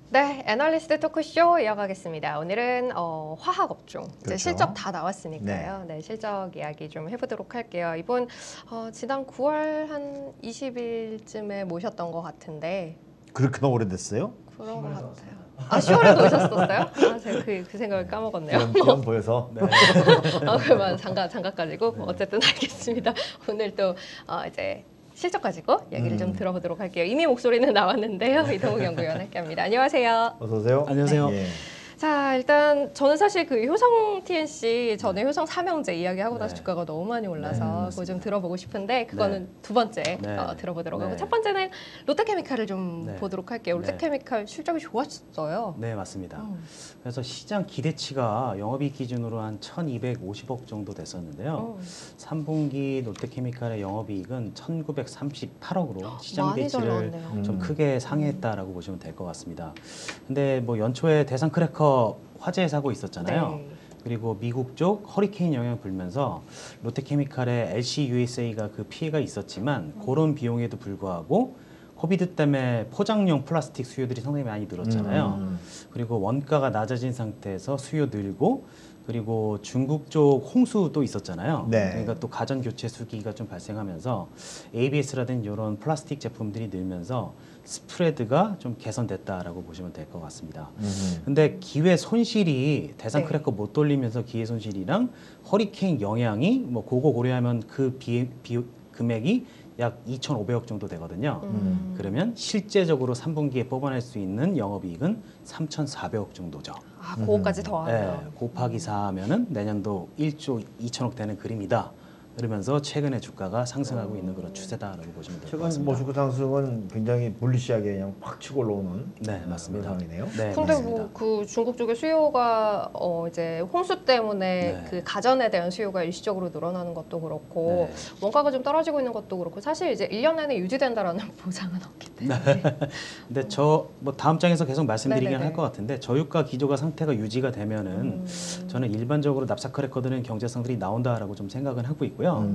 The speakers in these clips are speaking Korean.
네, 애널리스트 토크쇼 이어가겠습니다. 오늘은 화학업종 이제 그렇죠. 실적 다 나왔으니까요. 네, 실적 이야기 좀 해보도록 할게요. 이번 지난 9월 한 20일쯤에 모셨던 것 같은데 그렇게 오래됐어요? 그런 것 같아요. 아, 10월에도 오셨었어요? 아, 제가 그 생각을 까먹었네요. 기억 보여서. 네. 그러면 장갑 가지고 어쨌든 알겠습니다. 오늘 또 이제 실적 가지고 얘기를 좀 들어보도록 할게요. 이미 목소리는 나왔는데요. 이동욱 연구위원 함께합니다. 안녕하세요. 어서 오세요. 안녕하세요. 예. 자, 일단 저는 사실 그 효성 TNC 전에 효성 삼형제 이야기하고 나서 주가가 너무 많이 올라서 그거 좀 들어보고 싶은데 그거는 두 번째 들어보도록 하고 첫 번째는 롯데케미칼을 좀 보도록 할게요. 롯데케미칼 실적이 좋았어요. 네, 맞습니다. 그래서 시장 기대치가 영업이익 기준으로 한 1,250억 정도 됐었는데요. 3분기 롯데케미칼의 영업이익은 1,938억으로 시장 많이 잘 기대치를 나왔네요. 좀 크게 상회했다라고 보시면 될 것 같습니다. 근데 뭐 연초에 대상 크래커 화재 사고 있었잖아요. 네. 그리고 미국 쪽 허리케인 영향 불면서 롯데케미칼의 LC USA가 그 피해가 있었지만 그런 비용에도 불구하고 코비드 때문에 포장용 플라스틱 수요들이 상당히 많이 늘었잖아요. 그리고 원가가 낮아진 상태에서 수요 늘고 그리고 중국 쪽 홍수도 있었잖아요. 네. 그러니까 또 가전 교체 수기가 좀 발생하면서 ABS라든지 이런 플라스틱 제품들이 늘면서 스프레드가 좀 개선됐다라고 보시면 될 것 같습니다. 근데 기회 손실이 대상 크래커 못 돌리면서 기회 손실이랑 허리케인 영향이 뭐 그거 고려하면 그 금액이 약 2,500억 정도 되거든요. 그러면 실제적으로 3분기에 뽑아낼 수 있는 영업이익은 3,400억 정도죠. 아, 그거까지 더하면. 네, 곱하기 4하면은 내년도 1조 2천억 되는 그림이다. 그러면서 최근에 주가가 상승하고 있는 그런 추세다라고 보시면 될 것 최근 같습니다. 뭐 주가 상승은 굉장히 불리시하게 그냥 팍 치고 올라오는 네, 맞습니다. 그런 상황이네요. 네, 근데 맞습니다. 뭐 그 중국 쪽의 수요가 이제 홍수 때문에 그 가전에 대한 수요가 일시적으로 늘어나는 것도 그렇고 원가가 좀 떨어지고 있는 것도 그렇고 사실 이제 1년 내내 유지된다라는 보장은 없기 때문에. 근데 저 뭐 다음 장에서 계속 말씀드리긴 네네네. 할 것 같은데 저유가 기조가 상태가 유지가 되면은 저는 일반적으로 납사 크래커들은 경제성들이 나온다라고 좀 생각은 하고 있고요.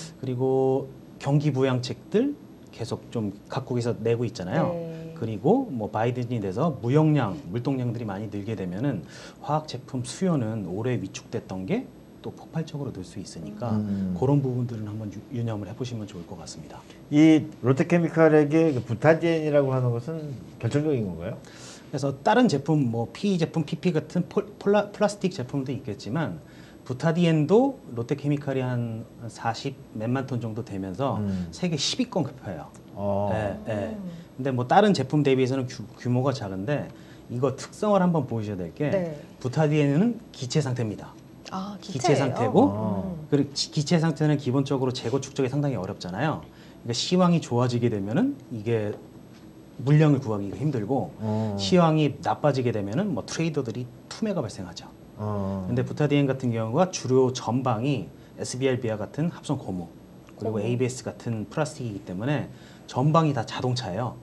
그리고 경기 부양책들 계속 좀 각국에서 내고 있잖아요. 네. 그리고 뭐 바이든이 돼서 무역량, 물동량들이 많이 늘게 되면은 화학 제품 수요는 올해 위축됐던 게 또 폭발적으로 늘 수 있으니까 그런 부분들은 한번 유념을 해보시면 좋을 것 같습니다. 이 롯데케미칼에게 그 부타디엔이라고 하는 것은 결정적인 건가요? 그래서 다른 제품, 뭐 PE 제품, PP 같은 플라스틱 제품도 있겠지만 부타디엔도 롯데케미칼이 한 40 몇만 톤 정도 되면서 세계 10위권 급여예요. 근데 뭐 다른 제품 대비해서는 규모가 작은데 이거 특성을 한번 보셔야 될 게 부타디엔은 기체 상태입니다. 아, 기체 상태고 그리고 기체 상태는 기본적으로 재고 축적이 상당히 어렵잖아요. 그러니까 시황이 좋아지게 되면은 이게 물량을 구하기가 힘들고 시황이 나빠지게 되면은 뭐 트레이더들이 투매가 발생하죠. 근데 부타디엔 같은 경우가 주로 전방이 SBR비아 같은 합성 고무 그리고 ABS 같은 플라스틱이기 때문에 전방이 다 자동차예요.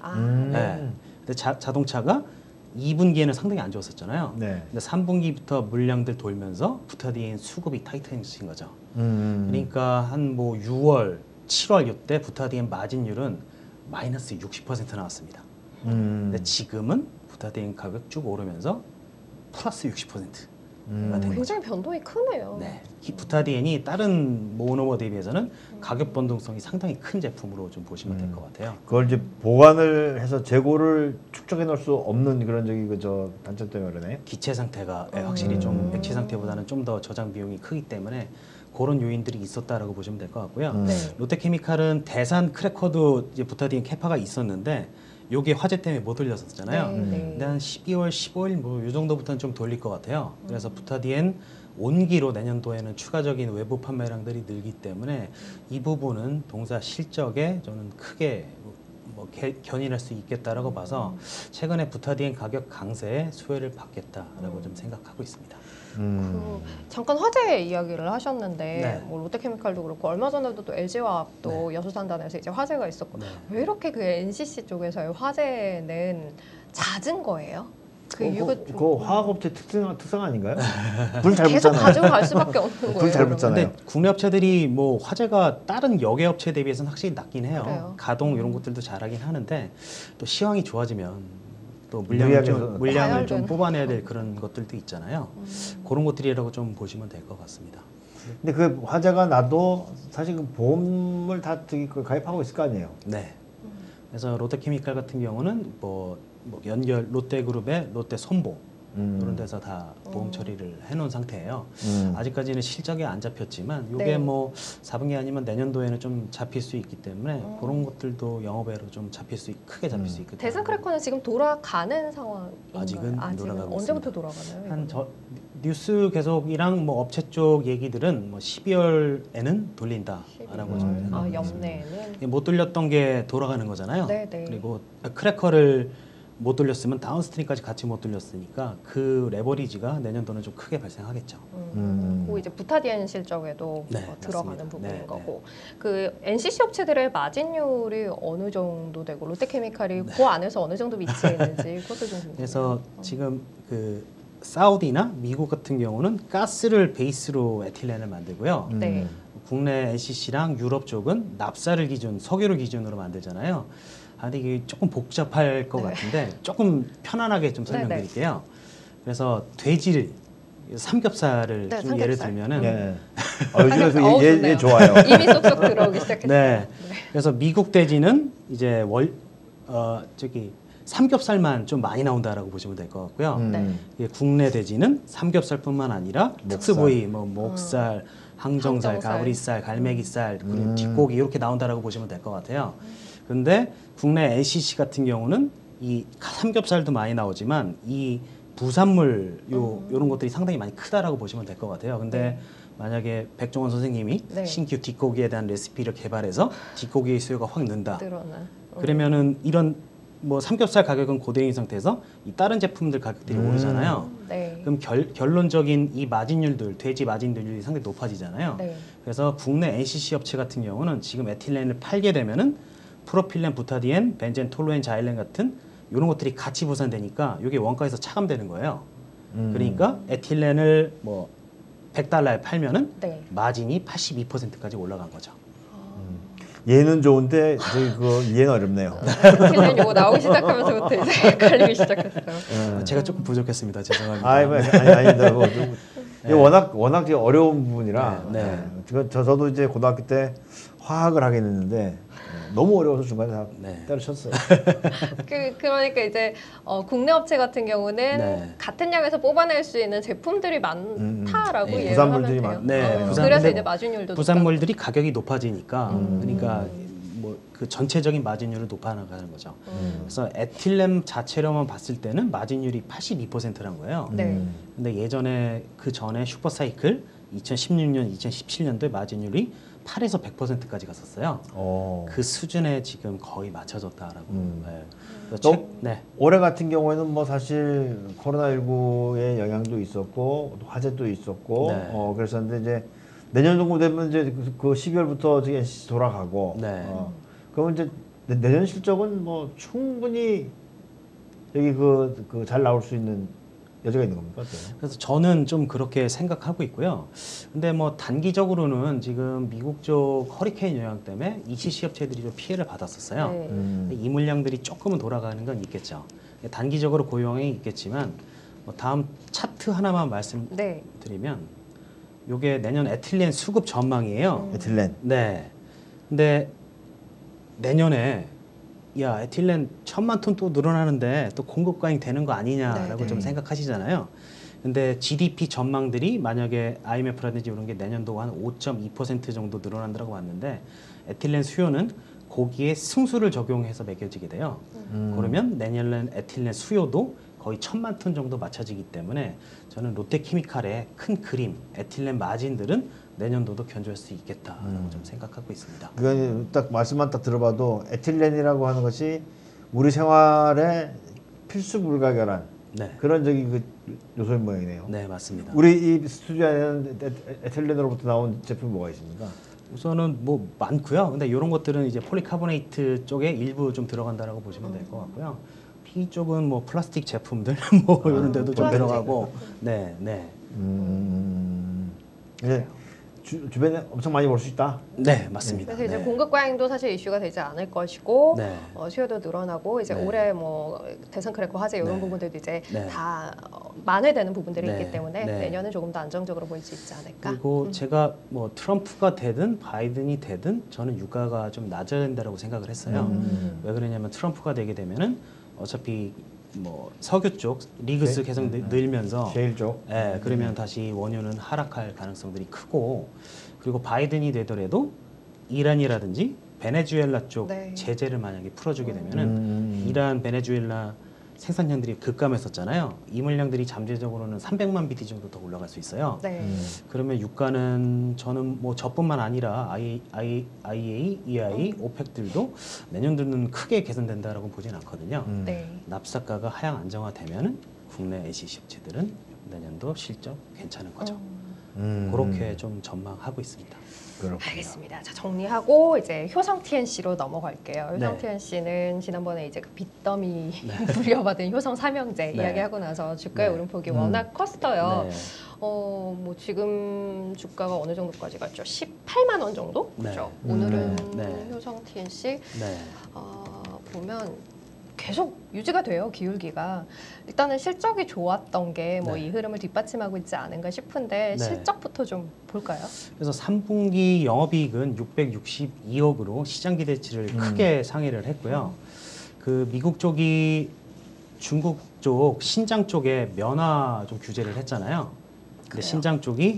네. 근데 자동차가 2분기에는 상당히 안 좋았었잖아요. 네. 근데 3분기부터 물량들 돌면서 부타디엔 수급이 타이트해진 거죠. 그러니까 한 뭐 6월, 7월 이때 부타디엔 마진율은 마이너스 60% 나왔습니다. 근데 지금은 부타디엔 가격 쭉 오르면서 플러스 60%가 된 거죠. 굉장히 변동이 크네요. 네, 부타디엔이 다른 모노머 대비해서는 가격 변동성이 상당히 큰 제품으로 좀 보시면 될 것 같아요. 그걸 이제 보관을 해서 재고를 축적해 놓을 수 없는 그런 저기 그저 단점 때문에 그러네. 기체 상태가 확실히 좀 액체 상태보다는 좀 더 저장 비용이 크기 때문에 그런 요인들이 있었다라고 보시면 될 것 같고요. 롯데케미칼은 대산 크래커도 이제 부타디엔 캐파가 있었는데 요게 화재 때문에 못 돌렸었잖아요. 근데 한 12월, 15일 뭐 이 정도부터는 좀 돌릴 것 같아요. 그래서 부타디엔 온기로 내년도에는 추가적인 외부 판매량들이 늘기 때문에 이 부분은 동사 실적에 저는 크게 뭐 견인할 수 있겠다라고 봐서 최근에 부타디엔 가격 강세에 수혜를 받겠다라고 좀 생각하고 있습니다. 그 잠깐 화재 이야기를 하셨는데 네. 뭐 롯데케미칼도 그렇고 얼마 전에도 또 LG화학도 여수산단에서 이제 화재가 있었고 왜 이렇게 그 NCC 쪽에서의 화재는 잦은 거예요? 그 이유가 좀 그 화학업체 특성 아닌가요? 불 잘 계속 붙잖아요. 가지고 갈 수밖에 없는 거예요. 불 잘 그러면. 붙잖아요. 근데 국내 업체들이 뭐 화재가 다른 역외 업체 대비해서는 확실히 낮긴 해요. 그래요? 가동 이런 것들도 잘하긴 하는데 또 시황이 좋아지면 또 물리학에서 물량을 좀 다혈된. 뽑아내야 될 그런 것들도 있잖아요. 그런 것들이라고 좀 보시면 될 것 같습니다. 근데 그 화재가 나도 사실 그 보험을 다 저기 그 가입하고 있을 거 아니에요. 네. 그래서 롯데케미칼 같은 경우는 뭐 연결 롯데그룹의 롯데 손보 이런 데서 다 보험 처리를 해놓은 상태예요. 아직까지는 실적이 안 잡혔지만 이게 네. 뭐 4분기 아니면 내년도에는 좀 잡힐 수 있기 때문에 그런 것들도 영업외로 좀 크게 잡힐 수 있거든요. 대산 크래커는 지금 돌아가는 상황인가요? 아직은 안 돌아가고 언제부터 있습니다. 돌아가나요? 한 이거는? 뉴스 계속이랑 뭐 업체 쪽 얘기들은 뭐 12월에는 돌린다라고 좀 생각하고 있습니다. 연내에는 못 돌렸던 게 돌아가는 거잖아요. 네, 네. 그리고 크래커를 못 돌렸으면 다운스트림까지 같이 못 돌렸으니까 그 레버리지가 내년도는 좀 크게 발생하겠죠. 그 이제 부타디엔 실적에도 네, 들어가는 맞습니다. 부분인 네, 거고 그 NCC 업체들의 마진율이 어느 정도 되고 롯데케미칼이 그 안에서 어느 정도 위치해 있는지 그것도 좀 궁금해요. 그래서 지금 그 사우디나 미국 같은 경우는 가스를 베이스로 에틸렌을 만들고요. 네. 국내 NCC랑 유럽 쪽은 납사를 기준, 석유를 기준으로 만들잖아요. 근데 이게 조금 복잡할 것 네. 같은데 조금 편안하게 좀 네, 설명드릴게요. 그래서 돼지를 삼겹살을 네, 좀 예를 삼겹살. 들면은 예. 요즘에 어우, 얘 좋네요. 좋아요. 이미 쏙쏙 들어오기 시작했어요. 네. 그래서 미국 돼지는 이제 저기 삼겹살만 좀 많이 나온다라고 보시면 될 것 같고요. 네. 이게 국내 돼지는 삼겹살뿐만 아니라 특수부위, 뭐 목살, 항정살, 항정살. 가브리살, 갈매기살, 그리고 뒷고기 이렇게 나온다라고 보시면 될 것 같아요. 그런데 국내 NCC 같은 경우는 이 삼겹살도 많이 나오지만 이 부산물 요런 것들이 상당히 많이 크다라고 보시면 될 것 같아요. 근데 만약에 백종원 선생님이 네. 신규 뒷고기에 대한 레시피를 개발해서 뒷고기의 수요가 확 는다. 늘어나. 그러면은 이런 뭐 삼겹살 가격은 고대인 상태에서 이 다른 제품들 가격들이 오르잖아요. 네. 그럼 결론적인 이 마진율들, 돼지 마진율이 상당히 높아지잖아요. 네. 그래서 국내 NCC 업체 같은 경우는 지금 에틸렌을 팔게 되면은 프로필렌, 부타디엔, 벤젠, 톨루엔, 자일렌 같은 이런 것들이 같이 부산되니까 이게 원가에서 차감되는 거예요. 그러니까 에틸렌을 뭐 100달러에 팔면은 네. 마진이 82%까지 올라간 거죠. 얘는 좋은데 저기 그 얘는 어렵네요. 필렌 요거 나오기 시작하면서부터 이제 헷갈리기 시작했어요. 제가 조금 부족했습니다. 죄송합니다. 아니다. 뭐, 이게 워낙 이제 어려운 부분이라. 네. 저도 이제 고등학교 때 화학을 하긴 했는데 너무 어려워서 중간에 다 네. 때려쳤어요. 그러니까 이제 국내 업체 같은 경우는 네. 같은 양에서 뽑아낼 수 있는 제품들이 많다라고 네. 이해를 하면 부산물들이 돼요. 네, 그래서 근데 이제 마진율도 부산물들이 가격이 높아지니까 그러니까 뭐 그 전체적인 마진율을 높아나가는 거죠. 그래서 에틸렌 자체로만 봤을 때는 마진율이 82%란 거예요. 네. 근데 예전에 그 전에 슈퍼사이클 2016년, 2017년도에 마진율이 8에서 100%까지 갔었어요. 그 수준에 지금 거의 맞춰졌다라고. 네. 그래서 네. 올해 같은 경우에는 뭐 사실 코로나19의 영향도 있었고 또 화재도 있었고 네. 그랬었는데 이제 내년 정도 되면 이제 그 12월부터 저기 NCC 돌아가고 네. 그러면 이제 내년 실적은 뭐 충분히 여기 그 잘 나올 수 있는 여지가 있는 겁니까? 어때요? 그래서 저는 좀 그렇게 생각하고 있고요. 근데 뭐 단기적으로는 지금 미국 쪽 허리케인 영향 때문에 ECC 업체들이 좀 피해를 받았었어요. 네. 이 물량들이 조금은 돌아가는 건 있겠죠. 단기적으로 고용이 있겠지만 뭐 다음 차트 하나만 말씀드리면 이게 내년 에틸렌 수급 전망이에요. 에틸렌. 네. 근데 내년에 야 에틸렌 1000만 톤 또 늘어나는데 또 공급 과잉 되는 거 아니냐라고 네, 좀 생각하시잖아요. 근데 GDP 전망들이 만약에 IMF라든지 이런 게 내년도 한 5.2% 정도 늘어난다고 봤는데 에틸렌 수요는 거기에 승수를 적용해서 매겨지게 돼요. 그러면 내년 에틸렌 수요도 거의 1000만 톤 정도 맞춰지기 때문에 저는 롯데케미칼의 큰 그림, 에틸렌 마진들은 내년도도 견조할 수 있겠다라고 좀 생각하고 있습니다. 그건 딱 말씀만 딱 들어봐도 에틸렌이라고 하는 것이 우리 생활에 필수 불가결한 네, 그런 저기 그 요소인 모양이네요. 네 맞습니다. 우리 이 스튜디오에는 에틸렌으로부터 나온 제품이 뭐가 있습니까? 우선은 뭐 많고요. 근데 이런 것들은 이제 폴리카보네이트 쪽에 일부 좀 들어간다라고 보시면 될 것 같고요. 피 쪽은 뭐 플라스틱 제품들 뭐 이런 데도 좀 플라스틱. 들어가고, 네, 네. 이제 주변에 엄청 많이 볼 수 있다. 네, 맞습니다. 그래서 이제 네. 공급 과잉도 사실 이슈가 되지 않을 것이고 네. 수요도 늘어나고 이제 네. 올해 뭐 대선 크래커 화재 이런 네. 부분들도 이제 네. 다 만회되는 부분들이 네. 있기 때문에 네. 내년은 조금 더 안정적으로 보일 수 있지 않을까. 그리고 제가 뭐 트럼프가 되든 바이든이 되든 저는 유가가 좀 낮아야 된다고 생각을 했어요. 왜 그러냐면 트럼프가 되게 되면은 어차피 뭐 석유 쪽 리그스 계속 늘면서 제일 쪽. 예, 그러면 다시 원유는 하락할 가능성들이 크고, 그리고 바이든이 되더라도 이란이라든지 베네수엘라 쪽 네. 제재를 만약에 풀어주게 되면은 이란, 베네수엘라 생산량들이 급감했었잖아요. 이 물량들이 잠재적으로는 300만 BD 정도 더 올라갈 수 있어요. 네. 그러면 유가는 저는 뭐 저뿐만 아니라 IEA, EI, 오펙들도 내년도는 크게 개선된다라고 보진 않거든요. 네. 납사가가 하향 안정화되면은 국내 LCC 업체들은 내년도 실적 괜찮은 거죠. 그렇게 좀 전망하고 있습니다. 그렇군요. 알겠습니다. 자, 정리하고 이제 효성 TNC로 넘어갈게요. 효성 네. TNC는 지난번에 이제 그 빚더미 물려받은 효성 삼형제 네. 이야기하고 나서 주가의 네. 오름폭이 워낙 컸어요. 네. 뭐 지금 주가가 어느 정도까지 갔죠? 18만 원 정도? 네. 그렇죠. 오늘은 네. 효성 TNC 네. 보면 계속 유지가 돼요, 기울기가. 일단은 실적이 좋았던 게 뭐 이 네. 흐름을 뒷받침하고 있지 않은가 싶은데 네. 실적부터 좀 볼까요? 그래서 3분기 영업이익은 662억으로 시장 기대치를 크게 상회를 했고요. 그 미국 쪽이 중국 쪽 신장 쪽에 면화 좀 규제를 했잖아요. 근데 그래요? 신장 쪽이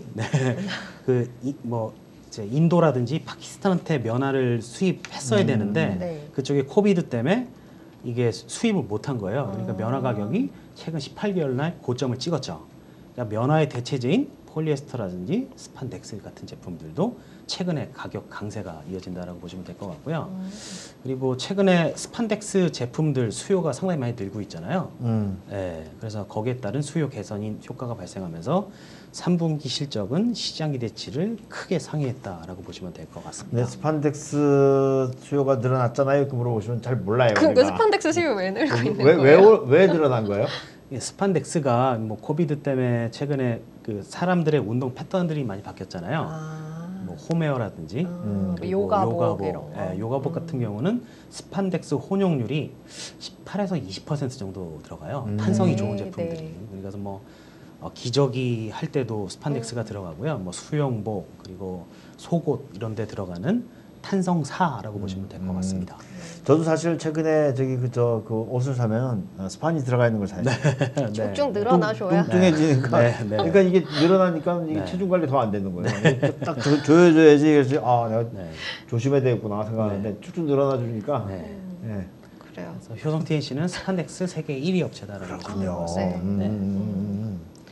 뭐 이제 인도라든지 파키스탄한테 면화를 수입했어야 되는데 네. 그쪽에 코비드 때문에 이게 수입을 못한 거예요. 그러니까 면화 가격이 최근 18개월 날 고점을 찍었죠. 그러니까 면화의 대체제인 폴리에스터라든지 스판덱스 같은 제품들도 최근에 가격 강세가 이어진다라고 보시면 될 것 같고요. 그리고 최근에 스판덱스 제품들 수요가 상당히 많이 늘고 있잖아요. 예, 그래서 거기에 따른 수요 개선인 효과가 발생하면서 3분기 실적은 시장 기대치를 크게 상회했다라고 보시면 될 것 같습니다. 네, 스판덱스 수요가 늘어났잖아요. 이렇게 물어보시면 잘 몰라요. 그러니까 우리가. 스판덱스 수요 왜 늘고 있는 거예요? 왜 늘어난 거예요? 예, 스판덱스가 뭐 코비드 때문에 최근에 그 사람들의 운동 패턴들이 많이 바뀌었잖아요. 뭐 홈웨어라든지 그리고 요가복 이런 거. 예, 요가복 같은 경우는 스판덱스 혼용률이 18에서 20% 정도 들어가요. 탄성이 네, 좋은 제품들이. 네. 그래서 뭐 기저귀 할 때도 스판덱스가 들어가고요. 뭐 수영복 그리고 속옷 이런 데 들어가는 탄성사라고 보시면 될 것 같습니다. 저도 사실 최근에 저기 그 옷을 사면 스판이 들어가 있는 걸 사요. 쭉쭉 늘어나줘야. 뚱뚱해지니까. 네, 네. 그러니까 이게 늘어나니까 이게 네. 체중 관리 더 안 되는 거예요. 딱 조여줘야지. 그래서 내가 네. 조심해야 되겠구나 생각하는데 쭉쭉 늘어나 주니까. 네. 네. 그래요. 그래서 효성 TNC는 스판덱스 세계 1위 업체다라고 보시면 될 것 같습니다. 네.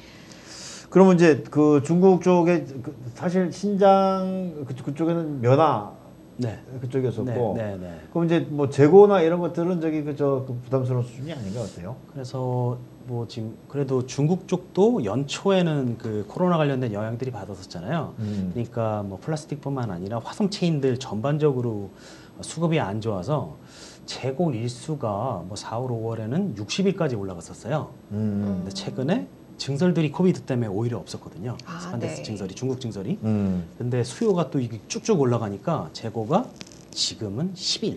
그러면 이제 그 중국 쪽에 사실 신장 그쪽에는 면화 네. 그쪽이었었고. 네, 네, 네. 그럼 이제 뭐 재고나 이런 것들은 저기 그 부담스러운 수준이 아닌가 어때요? 그래서 뭐 지금 그래도 중국 쪽도 연초에는 그 코로나 관련된 영향들이 받았었잖아요. 그러니까 뭐 플라스틱뿐만 아니라 화성 체인들 전반적으로 수급이 안 좋아서 재고 일수가 뭐 4월, 5월에는 60일까지 올라갔었어요. 근데 최근에 증설들이 코비드 때문에 오히려 없었거든요. 스판덱스 네. 증설이, 중국 증설이. 근데 수요가 또 이게 쭉쭉 올라가니까 재고가 지금은 10일.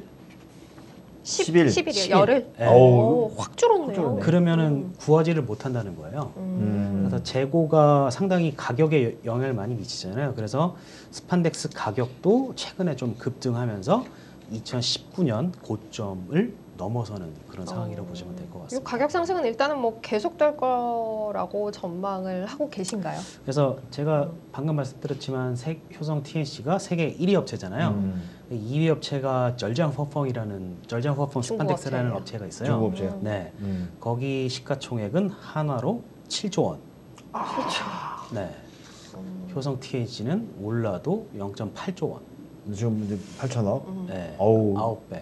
10일. 10일이요. 열흘? 네. 오, 확 줄었네요. 줄었네. 그러면은 구하지를 못한다는 거예요. 그래서 재고가 상당히 가격에 영향을 많이 미치잖아요. 그래서 스판덱스 가격도 최근에 좀 급등하면서 2019년 고점을 넘어서는 그런 상황이라고 보시면 될 것 이 같습니다. 가격 상승은 일단은 뭐 계속될 거라고 전망을 하고 계신가요? 그래서 제가 방금 말씀드렸지만 효성 TNC가 세계 1위 업체잖아요. 2위 업체가 절장허펑 스판덱스라는 업체예요. 업체가 있어요. 중국 업체요? 네, 거기 시가총액은 한화로 7조 원. 그렇죠. 네, 효성 TNC는 올라도 0.8조 원. 지금 이제 8천억. 네, 어우. 9배.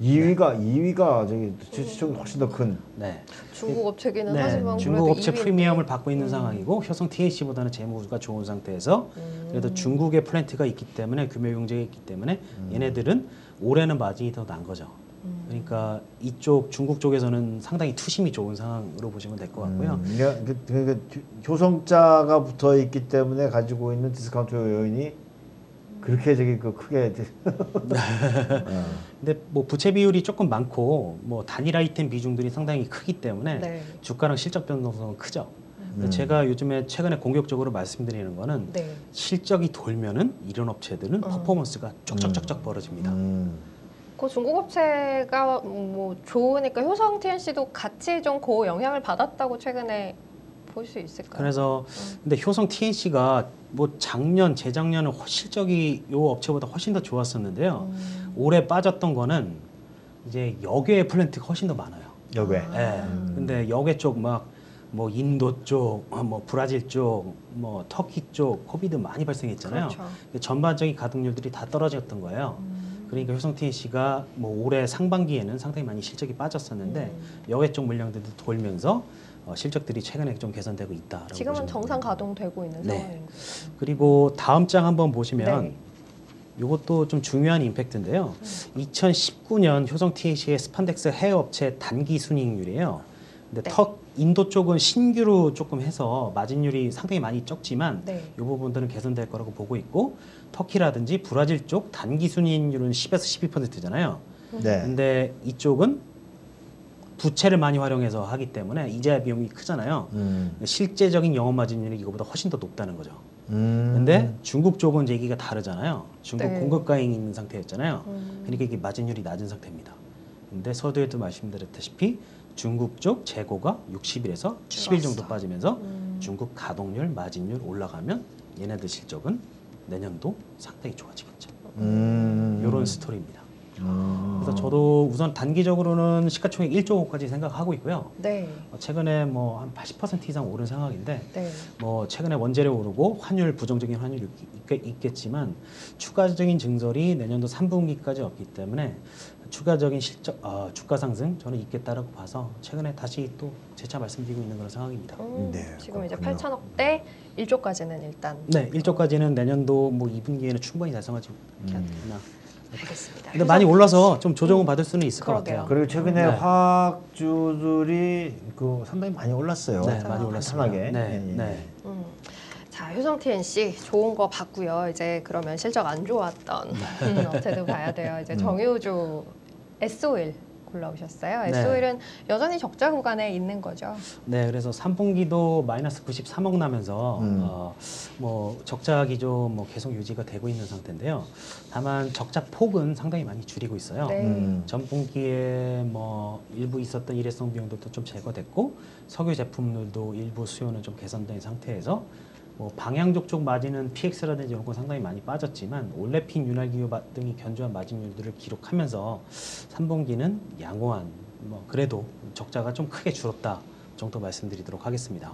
2위가 저기 시총이 훨씬 더 큰. 네. 중국 업체기는 네, 하지만 중국 그래도 업체 2위인데. 프리미엄을 받고 있는 상황이고 효성 TNC보다는 재무가 좋은 상태에서 그래도 중국의 플랜트가 있기 때문에 규모 경쟁이 있기 때문에 얘네들은 올해는 마진이 더 난 거죠. 그러니까 이쪽 중국 쪽에서는 상당히 투심이 좋은 상황으로 보시면 될 것 같고요. 그러니까 효성자가 붙어 있기 때문에 가지고 있는 디스카운트 요인이 그렇게 저기 그 크게. 근데 뭐 부채 비율이 조금 많고 뭐 단일 아이템 비중들이 상당히 크기 때문에 네. 주가랑 실적 변동성은 크죠. 근데 제가 요즘에 최근에 공격적으로 말씀드리는 거는 네. 실적이 돌면은 이런 업체들은 퍼포먼스가 쪽쪽쪽쪽 벌어집니다. 그 중국 업체가 뭐 좋으니까 효성 TNC도 같이 좀 그 영향을 받았다고 최근에 볼 수 있을까요? 그래서 근데 효성 TNC가 뭐 작년, 재작년은 실적이 요 업체보다 훨씬 더 좋았었는데요. 올해 빠졌던 거는 이제 역외 플랜트가 훨씬 더 많아요. 역외. 예. 근데 역외 쪽 막 뭐 인도 쪽, 뭐 브라질 쪽, 뭐 터키 쪽 코비드 많이 발생했잖아요. 그렇죠. 근데 전반적인 가동률들이 다 떨어졌던 거예요. 그러니까 효성 TNC가 뭐 올해 상반기에는 상당히 많이 실적이 빠졌었는데 역외 쪽 물량들도 돌면서 실적들이 최근에 좀 개선되고 있다라고 지금은 보시면 정상 됩니다. 가동되고 있는 네. 상황인 거죠. 그리고 다음 장 한번 보시면 네. 이것도 좀 중요한 임팩트인데요. 2019년 효성 TNC의 스판덱스 해외 업체 단기 순이익률이에요. 근데 네. 인도 쪽은 신규로 조금 해서 마진율이 상당히 많이 적지만 네. 이 부분들은 개선될 거라고 보고 있고 터키라든지 브라질 쪽 단기 순이익률은 10에서 12%잖아요. 네. 근데 이쪽은 부채를 많이 활용해서 하기 때문에 이자 비용이 크잖아요. 실제적인 영업 마진율이 이거보다 훨씬 더 높다는 거죠. 근데 중국 쪽은 이제 얘기가 다르잖아요. 중국 네. 공급 가잉 있는 상태였잖아요. 그러니까 이게 마진율이 낮은 상태입니다. 근데 서두에도 말씀드렸다시피 중국 쪽 재고가 60일에서 70일 정도 빠지면서 중국 가동률, 마진율 올라가면 얘네들 실적은 내년도 상당히 좋아지겠죠. 이런 스토리입니다. 그래서 저도 우선 단기적으로는 시가총액 1조 5까지 생각하고 있고요. 네. 최근에 뭐 한 80% 이상 오른 상황인데 네. 뭐 최근에 원재료 오르고 환율 부정적인 환율이 있겠지만 추가적인 증설이 내년도 3분기까지 없기 때문에 추가적인 실적 주가 상승 저는 있겠다라고 봐서 최근에 다시 또 재차 말씀드리고 있는 그런 상황입니다. 네, 지금 이제 그렇군요. 8천억대 1조까지는 일단 네, 1조까지는 내년도 뭐 2분기에는 충분히 달성하지 않나. 알겠습니다. 근데 많이 올라서 좀 조정은 받을 수는 있을 것 그러게요. 같아요. 그리고 최근에 네. 화학주들이 그 상당히 많이 올랐어요. 네, 많이 올랐습니다. 탄탄하게. 네, 예, 예. 네. 자, 효성 TNC 좋은 거 봤고요. 이제 그러면 실적 안 좋았던 업체도 봐야 돼요. 이제 정유주 S-오일 골라오셨어요. 네. S-오일은 여전히 적자 구간에 있는 거죠. 네, 그래서 3분기도 마이너스 93억 나면서 뭐 적자 기조 뭐 계속 유지가 되고 있는 상태인데요. 다만 적자 폭은 상당히 많이 줄이고 있어요. 네. 전분기에 뭐 일부 있었던 일회성 비용들도 좀 제거됐고 석유 제품들도 일부 수요는 좀 개선된 상태에서 뭐 방향족 쪽 마진은 PX라든지 이런 건 상당히 많이 빠졌지만 올레핀 윤활기유 등이 견조한 마진율들을 기록하면서 3분기는 양호한 뭐 그래도 적자가 좀 크게 줄었다 정도 말씀드리도록 하겠습니다.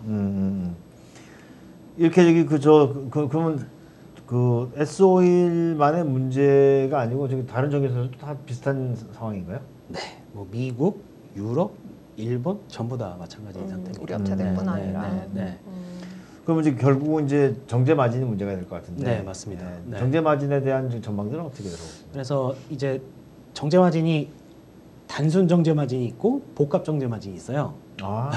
이렇게 저기 그러면 그 S-오일만의 문제가 아니고 저기 다른 정유사도 다 비슷한 상황인가요? 네, 뭐 미국, 유럽, 일본 전부 다 마찬가지인 상태입니다. 우리 업체들뿐 네, 아니라. 네, 네. 그러면 이제 결국은 이제 정제 마진이 문제가 될 것 같은데. 네, 맞습니다. 네. 정제 마진에 대한 전망들은 어떻게 들어오세요? 그래서 이제 정제 마진이 단순 정제 마진이 있고 복합 정제 마진이 있어요. 아,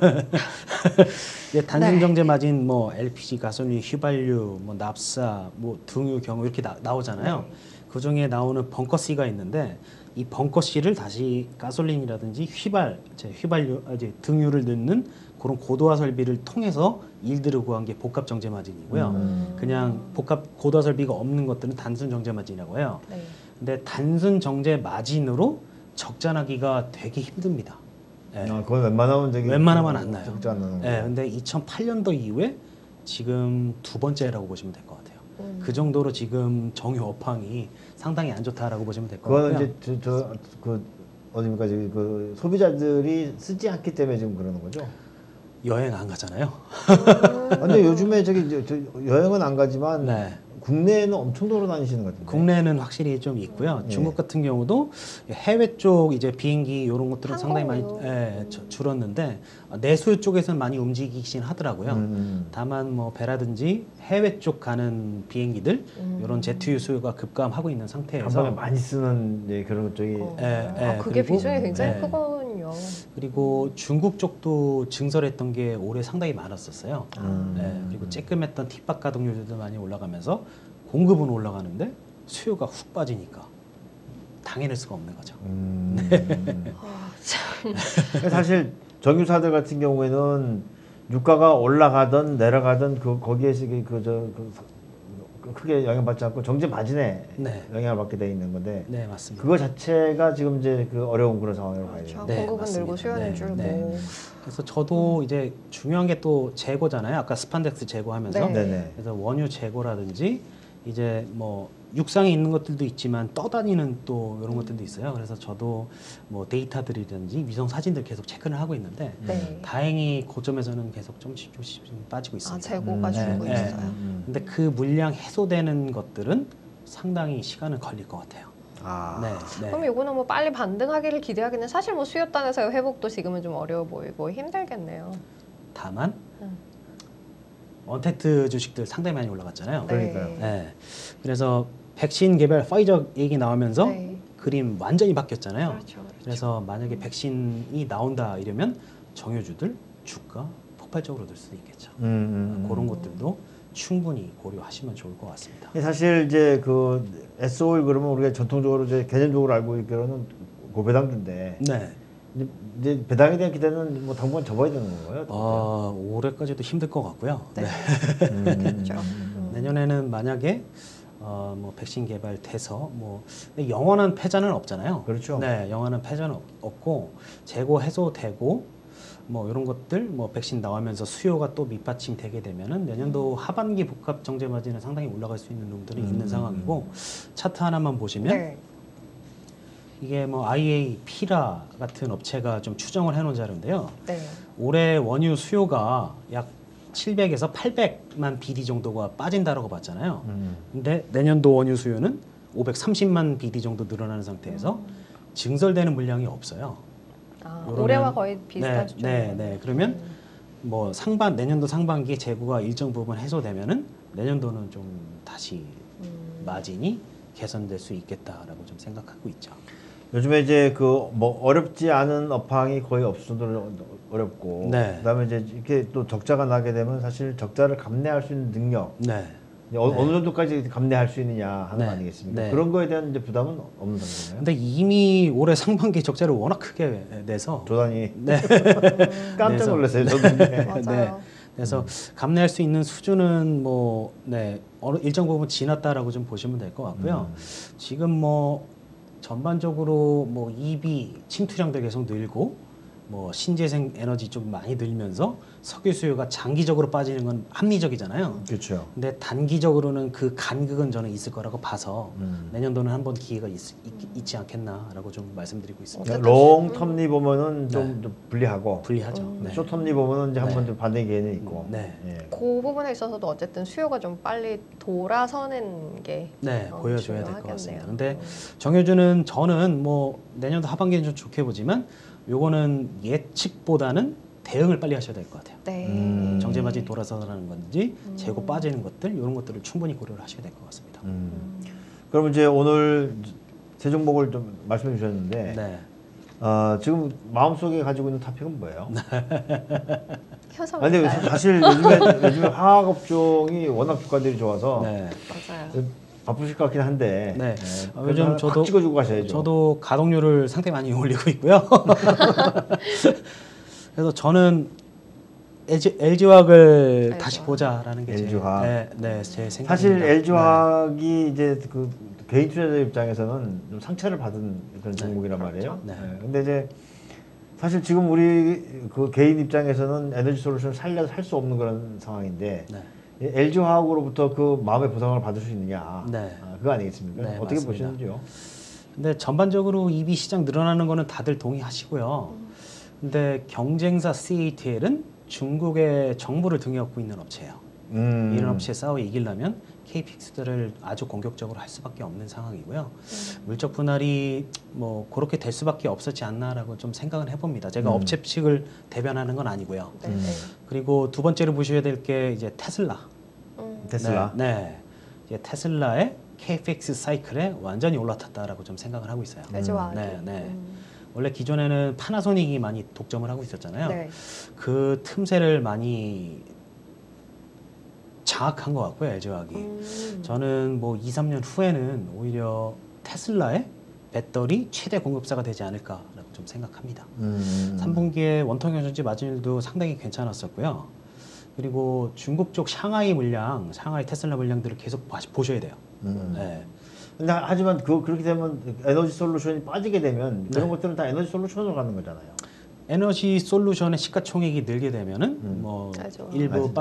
이제 단순 네. 정제 마진 뭐 LPG, 가솔린, 휘발유, 뭐 납사, 뭐 등유, 경유 이렇게 나오잖아요. 그 중에 나오는 벙커 C가 있는데 이 벙커 C를 다시 가솔린이라든지 휘발유, 이제 등유를 넣는 그런 고도화 설비를 통해서 일들을 구한 게 복합 정제 마진이고요. 그냥 복합 고도화 설비가 없는 것들은 단순 정제 마진이라고 해요. 네. 근데 단순 정제 마진으로 적자나기가 되게 힘듭니다. 예. 그건 웬만하면 저기 웬만하면 안 나요. 적지 않는 예, 근데 2008년도 이후에 지금 두 번째라고 보시면 될 것 같아요. 그 정도로 지금 정유 업황이 상당히 안 좋다라고 보시면 될 것 그거는 같고요. 이제 그 어디입니까 저기 그 소비자들이 쓰지 않기 때문에 지금 그러는 거죠. 여행 안 가잖아요. 근데 요즘에 저기 여행은 안 가지만 네. 국내에는 엄청 돌아다니시는 것 같은데. 국내는 확실히 좀 있고요. 예. 중국 같은 경우도 해외 쪽 이제 비행기 이런 것들은 상당히 많이 항공으로. 줄었는데 내수 쪽에서는 많이 움직이긴 하더라고요. 다만 뭐 배라든지 해외 쪽 가는 비행기들 이런 제트 수요가 급감하고 있는 한 상태에서 번에 많이 쓰는 이제 그런 쪽이 그게 그리고, 비중이 굉장히 예. 크거든요. 그리고 중국 쪽도 증설했던 게 올해 상당히 많았었어요. 음. 그리고 쬐끔했던 팁박 가동률도 많이 올라가면서 공급은 올라가는데 수요가 훅 빠지니까 당해낼 수가 없는 거죠. 사실 정유사들 같은 경우에는 유가가 올라가든 내려가든 거기에서 크게 영향받지 않고 정제 마진에 네. 영향을 받게 돼 있는 건데 네, 맞습니다. 그거 자체가 지금 이제 그 어려운 그런 상황이라고 봐야 돼요. 네, 공급은 맞습니다. 늘고 수요는 네, 줄고. 네. 그래서 저도 이제 중요한 게 또 재고잖아요. 아까 스판덱스 재고하면서 네. 네네. 그래서 원유 재고라든지 이제 뭐 육상에 있는 것들도 있지만 떠다니는 또 이런 것들도 있어요. 그래서 저도 뭐 데이터들이든지 위성 사진들 계속 체크를 하고 있는데 네. 다행히 고점에서는 계속 조금씩 빠지고 있습니다. 재고가 줄고 네, 있어요. 근데 그 물량 해소되는 것들은 상당히 시간은 걸릴 것 같아요. 아. 네. 그럼 이거는 뭐 빨리 반등하기를 기대하기는 사실 뭐 수요단에서의 회복도 지금은 좀 어려워 보이고 힘들겠네요. 다만 언택트 주식들 상당히 많이 올라갔잖아요. 그러니까요. 네. 그래서 백신 개발 파이저 얘기 나오면서 네. 그림 완전히 바뀌었잖아요. 그렇죠. 그래서 만약에 백신이 나온다 이러면 정유주들 주가 폭발적으로 들 수도 있겠죠. 그런 것들도 충분히 고려하시면 좋을 것 같습니다. 사실 이제 그 S-오일 그러면 우리가 전통적으로 이제 개념적으로 알고 있기로는 고배당주인데 네. 이제 배당에 대한 기대는 뭐 당분간 접어야 되는 건가요? 올해까지도 힘들 것 같고요. 네. 네. 그렇죠. 내년에는 만약에 뭐 백신 개발돼서 뭐 영원한 패자는 없잖아요. 그렇죠. 네, 영원한 패자는 없고 재고 해소되고 뭐 이런 것들 뭐 백신 나오면서 수요가 또 밑받침되게 되면은 내년도 하반기 복합 정제 마진은 상당히 올라갈 수 있는 놈들이 있는 상황이고 차트 하나만 보시면 네. 이게 뭐 IA, 피라 같은 업체가 좀 추정을 해놓은 자료인데요. 네. 올해 원유 수요가 약 700에서 800만 BD 정도가 빠진다라고 봤잖아요. 근데 내년도 원유 수요는 530만 BD 정도 늘어나는 상태에서 증설되는 물량이 없어요. 그러면- 올해와 거의 비슷한 수준. 네. 그러면 뭐 내년도 상반기에 재고가 일정 부분 해소되면은 내년도는 좀 다시 마진이 개선될 수 있겠다라고 좀 생각하고 있죠. 요즘에 이제 그 뭐 어렵지 않은 업황이 거의 없을 정도로 어렵고 네. 그다음에 이제 이렇게 또 적자가 나게 되면 사실 적자를 감내할 수 있는 능력 네. 이제 어느 정도까지 감내할 수 있느냐 하는 네. 거 아니겠습니까? 네. 그런 거에 대한 이제 부담은 없는 상태인가요? 근데 이미 올해 상반기 적자를 워낙 크게 내서 조단이 네. 깜짝 그래서- 놀랐어요. 저도. 네. 맞아요. 그래서 감내할 수 있는 수준은 뭐 어느 일정 부분 지났다라고 좀 보시면 될 것 같고요. 지금 뭐 전반적으로 뭐 EV 침투량도 계속 늘고 뭐 신재생 에너지 좀 많이 늘면서 석유 수요가 장기적으로 빠지는 건 합리적이잖아요. 그렇죠. 근데 단기적으로는 그 간극은 저는 있을 거라고 봐서 내년도는 한번 기회가 있지 않겠나라고 좀 말씀드리고 있습니다. 어쨌든 롱텀리 보면은 좀 불리하고 불리하죠. 네. 쇼텀리 보면은 이제 네. 한번 좀 반등의 기회는 있고. 네. 예. 그 부분에 있어서도 어쨌든 수요가 좀 빨리 돌아서는 게 네, 보여줘야 될 것 중요하겠네요. 같습니다. 근데 정해주는 저는 뭐 내년도 하반기는 좀 좋게 보지만 요거는 예측보다는 대응을 빨리 하셔야 될 것 같아요. 네. 정제 마진이 돌아서라는 건지 재고 빠지는 것들 이런 것들을 충분히 고려를 하셔야 될 것 같습니다. 그럼 이제 오늘 세 종목을 좀 말씀해 주셨는데 네. 지금 마음속에 가지고 있는 토픽은 뭐예요? 효성. 아니, 근데 사실 요즘에 화학 업종이 워낙 주가들이 좋아서 네. 맞아요. 바쁘실 것 같긴 한데 네. 요즘 요즘 저도 찍어주고 가셔야죠. 저도 가동률을 상당히 많이 올리고 있고요. 그래서 저는 LG화학을 다시 보자라는 게 LG화학. 제 생각입니다. 사실 LG화학이 이제 그 개인 투자자 입장에서는 좀 상처를 받은 그런 종목이란 말이에요. 네. 근데 이제 사실 지금 우리 그 개인 입장에서는 에너지 솔루션을 살려서 살 수 없는 그런 상황인데 네. LG화학으로부터 그 마음의 보상을 받을 수 있느냐, 네. 그거 아니겠습니까? 네, 어떻게 맞습니다. 보시는지요? 근데 전반적으로 EV 시장 늘어나는 거는 다들 동의하시고요. 근데 경쟁사 CATL은 중국의 정부를 등에 업고 있는 업체예요. 이런 업체에 싸워 이기려면 KPX들을 아주 공격적으로 할 수밖에 없는 상황이고요. 물적 분할이 뭐 그렇게 될 수밖에 없었지 않나라고 좀 생각을 해봅니다. 제가 업체 측을 대변하는 건 아니고요. 그리고 두 번째로 보셔야 될 게 이제 테슬라. 테슬라. 네. 이제 테슬라의 KPX 사이클에 완전히 올라탔다라고 좀 생각을 하고 있어요. 네. 원래 기존에는 파나소닉이 많이 독점을 하고 있었잖아요. 네. 그 틈새를 많이 장악한 것 같고요, LG화학이. 저는 뭐 2, 3년 후에는 오히려 테슬라의 배터리 최대 공급사가 되지 않을까라고 좀 생각합니다. 3분기에 원통연전지 마진율도 상당히 괜찮았었고요. 그리고 중국 쪽 샹하이 물량, 샹하이 테슬라 물량들을 계속 보셔야 돼요. 네. 근데 하지만 그렇게 되면 에너지 솔루션이 빠지게 되면 그런 것들은 다 에너지 솔루션으로 가는 거잖아요. 에너지 솔루션의 시가총액이 늘게 되면은 뭐 일부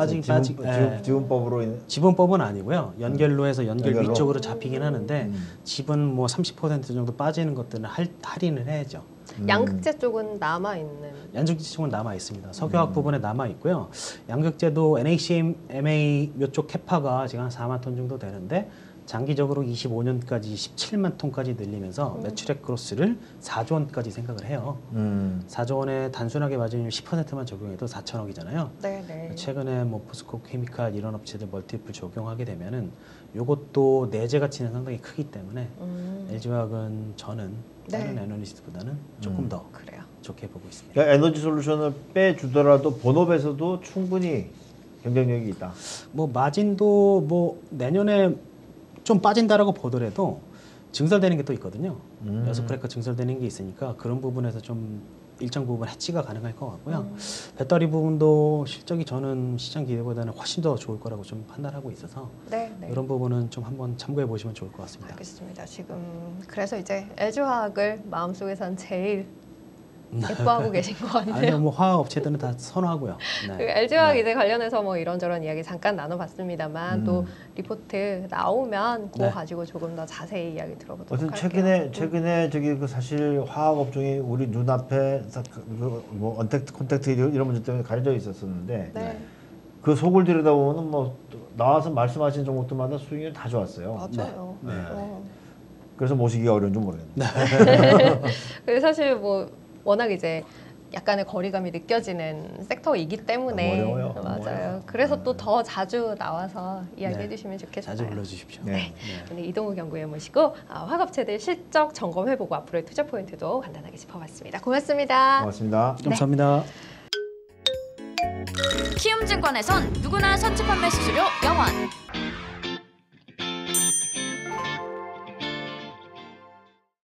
지분법으로 지분법은 아니고요. 연결로 해서 연결 연결로? 위쪽으로 잡히긴 하는데 지분 뭐 30% 정도 빠지는 것들은 할인을 해야죠. 양극재 쪽은 남아 있는. 양극재 쪽은 남아 있습니다. 석유화학 부분에 남아 있고요. 양극재도 NACMA 몇 쪽 캐파가 지금 한 4만 톤 정도 되는데 장기적으로 25년까지 17만 톤까지 늘리면서 매출액 그로스를 4조 원까지 생각을 해요. 4조 원에 단순하게 마진율 10%만 적용해도 4천억이잖아요. 네. 최근에 뭐 포스코 케미칼 이런 업체들 멀티플 적용하게 되면은 요것도 내재 가치는 상당히 크기 때문에 LG화학은 저는 다른 애널리스트보다는 조금 더 그래요. 좋게 보고 있습니다. 그러니까 에너지 솔루션을 빼주더라도 본업에서도 충분히 경쟁력이 있다. 뭐 마진도 뭐 내년에 좀 빠진다라고 보더라도 증설되는 게 또 있거든요. 여섯 크래커 증설되는 게 있으니까 그런 부분에서 좀 일정 부분 해치가 가능할 것 같고요. 배터리 부분도 실적이 저는 시장 기대보다는 훨씬 더 좋을 거라고 좀 판단하고 있어서 이런 부분은 좀 한번 참고해 보시면 좋을 것 같습니다. 알겠습니다. 지금 그래서 이제 LG화학을 마음속에선 제일 예뻐하고 계신 것 같네요. 아니요, 뭐 화학 업체들은 다 선호하고요. 그 LG화학 이제 관련해서 뭐 이런저런 이야기 잠깐 나눠봤습니다만 또 리포트 나오면 그거 가지고 조금 더 자세히 이야기 들어보도록 할게요. 최근에 저기 그 사실 화학 업종이 우리 눈앞에 뭐 언택트 콘택트 이런 문제 때문에 가려져 있었었는데 그 속을 들여다보면 뭐 나와서 말씀하신 종목들마다 수익률 다 좋았어요. 맞아요. 그래서 모시기가 어려운지 모르겠네요. 그래서 사실 뭐 워낙 이제 약간의 거리감이 느껴지는 섹터이기 때문에 어려워요. 맞아요. 그래서 또 더 자주 나와서 이야기해 주시면 좋겠어요. 자주 불러주십시오. 오늘 이동욱 연구위원 모시고 화학업체들 실적 점검해보고 앞으로의 투자 포인트도 간단하게 짚어봤습니다. 고맙습니다. 고맙습니다. 감사합니다. 키움증권에선 누구나 선취 판매 수수료 0원,